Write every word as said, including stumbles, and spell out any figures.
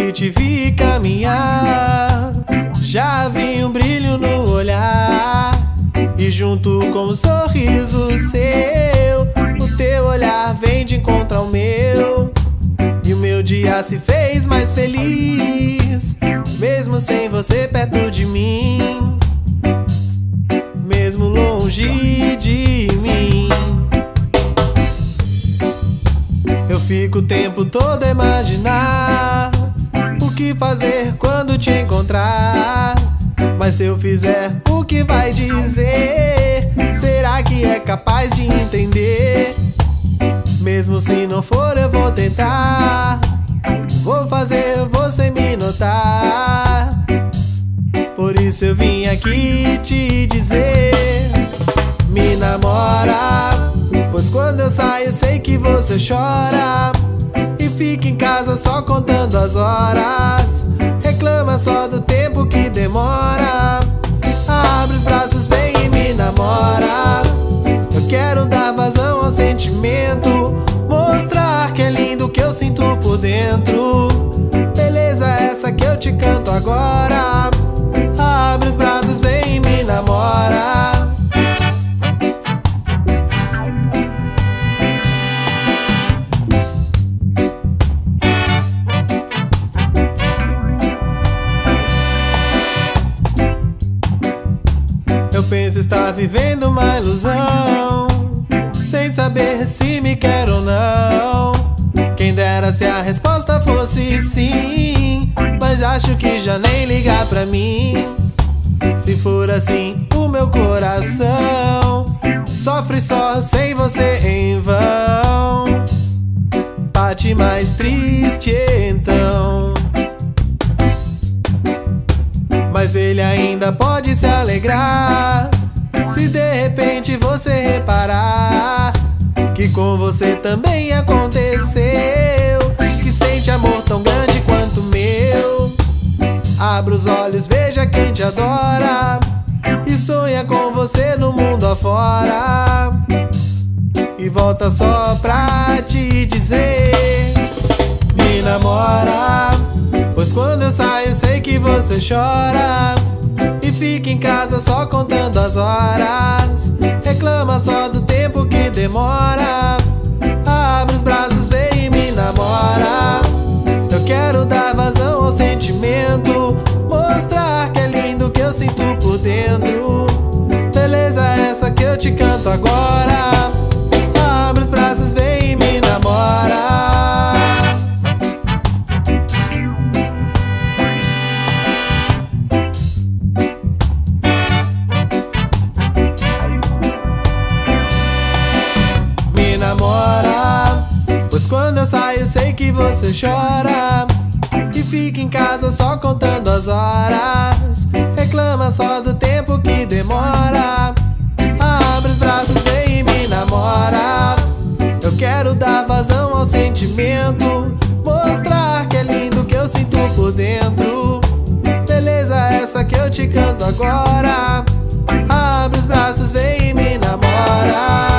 que te vi caminhar, já vi um brilho no olhar. E junto com um sorriso seu, o teu olhar vem de encontro ao meu. E o meu dia se fez mais feliz, mesmo sem você perto de mim, mesmo longe de mim. Eu fico o tempo todo a imaginar o que fazer quando te encontrar. Mas se eu fizer, o que vai dizer? Será que é capaz de entender? Mesmo se não for, eu vou tentar. Vou fazer você me notar. Por isso eu vim aqui te dizer: me namora, pois quando eu saio sei que você chora e fica em casa só contando as horas. Reclama só do tempo que demora. Abre os braços, vem e me namora. Eu quero dar vazão ao sentimento, mostrar que é lindo o que eu sinto por dentro. Beleza essa que eu te canto agora. Abre os braços, vem e me namora. Eu penso estar vivendo uma ilusão, sem saber se me quer ou não. Quem dera se a resposta fosse sim, mas acho que já nem ligar pra mim. Se for assim, o meu coração sofre só sem você em vão. Bate mais triste então, mas ele ainda pode se alegrar se de repente você reparar que com você também aconteceu, que sente amor tão grande quanto o meu. Abra os olhos, veja quem te adora e sonha com você no mundo afora. E volta só pra te dizer: me namora, pois quando eu saio sei que você chora e fica em casa só contando as horas. Reclama só do tempo que demora. Abre os braços, vem e me namora. Eu quero dar vazão ao sentimento, mostrar que é lindo o que eu sinto por dentro. Beleza essa que eu te canto agora. Abre os braços, vem e me namora. Me namora, pois quando eu saio sei que você chora e fica em casa só contando as horas. Reclama só do tempo que demora. Abre os braços, vem e me namora. Eu quero dar vazão ao sentimento, mostrar que é lindo o que eu sinto por dentro. Beleza essa que eu te canto agora. Abre os braços, vem e me namora.